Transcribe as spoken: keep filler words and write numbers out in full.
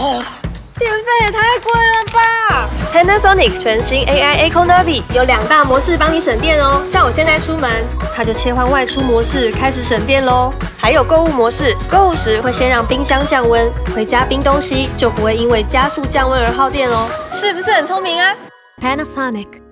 哦，电费也太贵了吧 ！Panasonic 全新 A I Eco Navi 有两大模式帮你省电哦。像我现在出门， 它就切换外出模式，开始省电喽。还有购物模式，购物时会先让冰箱降温，回家冰东西就不会因为加速降温而耗电哦。 是不是很聪明啊 ？Panasonic。